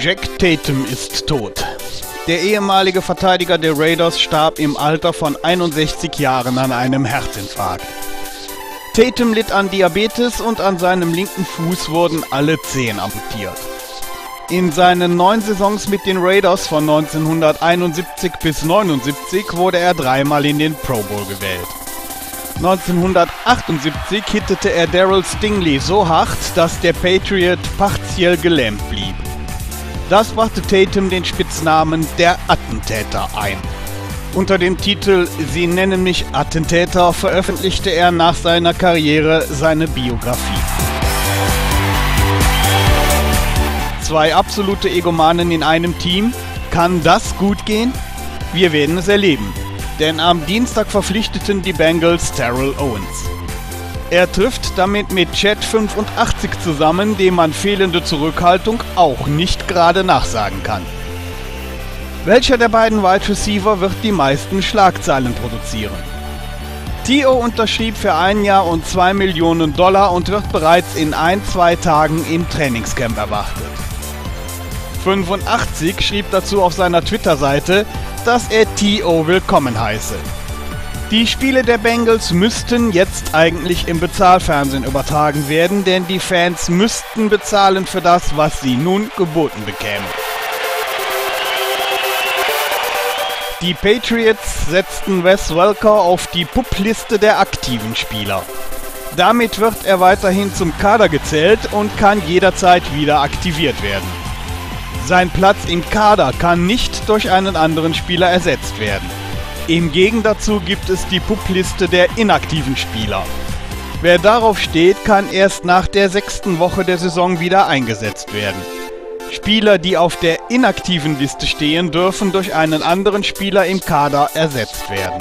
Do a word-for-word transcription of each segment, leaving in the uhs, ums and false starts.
Jack Tatum ist tot. Der ehemalige Verteidiger der Raiders starb im Alter von einundsechzig Jahren an einem Herzinfarkt. Tatum litt an Diabetes und an seinem linken Fuß wurden alle Zehen amputiert. In seinen neun Saisons mit den Raiders von neunzehnhunderteinundsiebzig bis neunundsiebzig wurde er dreimal in den Pro Bowl gewählt. neunzehnhundertachtundsiebzig hittete er Darryl Stingley so hart, dass der Patriot partiell gelähmt blieb. Das brachte Tatum den Spitznamen der Attentäter ein. Unter dem Titel »Sie nennen mich Attentäter« veröffentlichte er nach seiner Karriere seine Biografie. Zwei absolute Egomanen in einem Team? Kann das gut gehen? Wir werden es erleben. Denn am Dienstag verpflichteten die Bengals Terrell Owens. Er trifft damit mit Chet fünfundachtzig zusammen, dem man fehlende Zurückhaltung auch nicht gerade nachsagen kann. Welcher der beiden Wide Receiver wird die meisten Schlagzeilen produzieren? T O unterschrieb für ein Jahr und zwei Millionen Dollar und wird bereits in ein, zwei Tagen im Trainingscamp erwartet. fünfundachtzig schrieb dazu auf seiner Twitter-Seite, dass er T O willkommen heiße. Die Spiele der Bengals müssten jetzt eigentlich im Bezahlfernsehen übertragen werden, denn die Fans müssten bezahlen für das, was sie nun geboten bekämen. Die Patriots setzten Wes Welker auf die P U P-Liste der aktiven Spieler. Damit wird er weiterhin zum Kader gezählt und kann jederzeit wieder aktiviert werden. Sein Platz im Kader kann nicht durch einen anderen Spieler ersetzt werden. Im Gegensatz dazu gibt es die P U P-Liste der inaktiven Spieler. Wer darauf steht, kann erst nach der sechsten Woche der Saison wieder eingesetzt werden. Spieler, die auf der inaktiven Liste stehen, dürfen durch einen anderen Spieler im Kader ersetzt werden.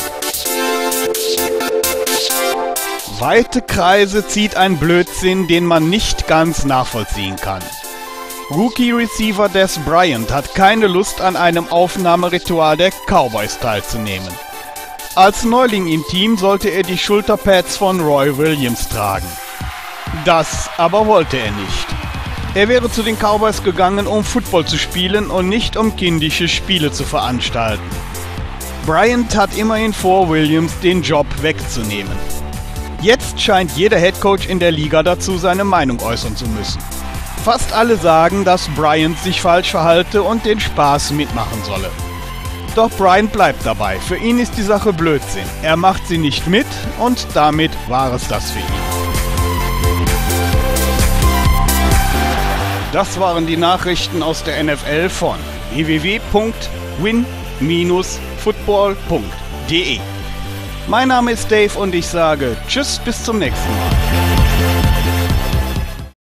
Weite Kreise zieht ein Blödsinn, den man nicht ganz nachvollziehen kann. Rookie-Receiver Dez Bryant hat keine Lust, an einem Aufnahmeritual der Cowboys teilzunehmen. Als Neuling im Team sollte er die Schulterpads von Roy Williams tragen. Das aber wollte er nicht. Er wäre zu den Cowboys gegangen, um Football zu spielen und nicht um kindische Spiele zu veranstalten. Bryant hat immerhin vor, Williams den Job wegzunehmen. Jetzt scheint jeder Headcoach in der Liga dazu seine Meinung äußern zu müssen. Fast alle sagen, dass Bryant sich falsch verhalte und den Spaß mitmachen solle. Doch Bryant bleibt dabei. Für ihn ist die Sache Blödsinn. Er macht sie nicht mit und damit war es das für ihn. Das waren die Nachrichten aus der N F L von w w w punkt win Bindestrich football punkt de. Mein Name ist Dave und ich sage Tschüss, bis zum nächsten Mal.